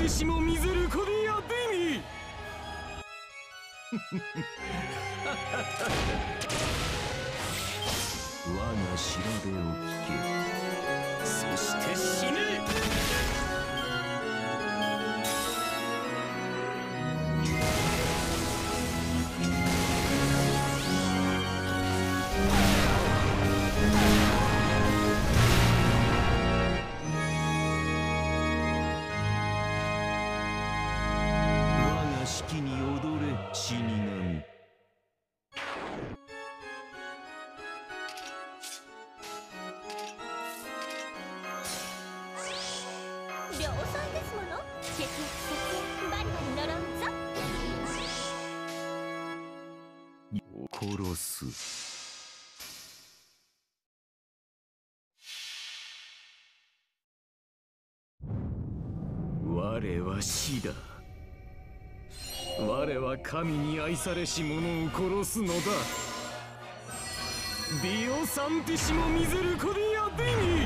テシモミゼルコディアデミ我が調べを聞け。そして死ね。式に踊れ死神。 量産ですもの。節約節約バリバリ呪うぞ。 殺す。我は死だ。我は神に愛されし者を殺すのだ。ディオサンティシモミゼルコディアディミ。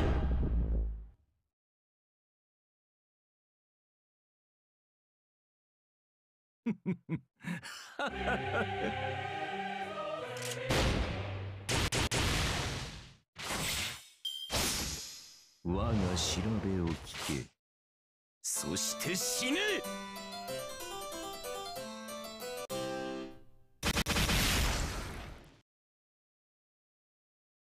我が調べを聞け。そして死ね。